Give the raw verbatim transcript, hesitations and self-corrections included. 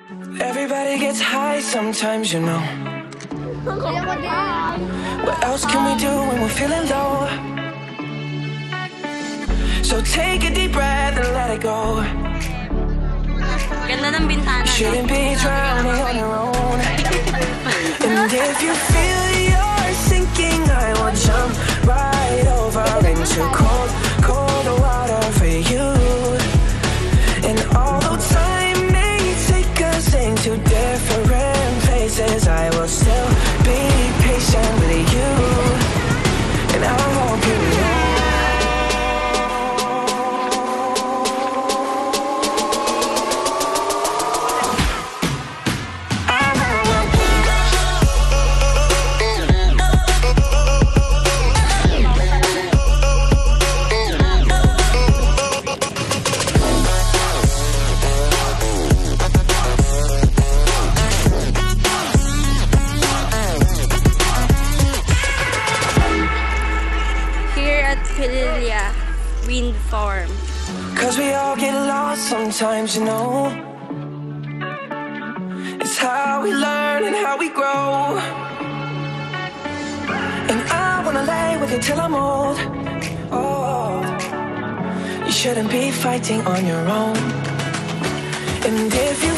Everybody gets high sometimes, you know. What else can we do when we're feeling low? So take a deep breath and let it go. Ganda ng bintana. Shouldn't be drowning on your own. And if you feel you're sinking, I will jump right over into cold, cold water for you. And although time may take us into different places, I will still be patient with you. And I won't give you up. Pililla Wind Farm. Cause we all get lost sometimes, you know. It's how we learn and how we grow. And I wanna lay with you till I'm old. Oh, you shouldn't be fighting on your own. And if you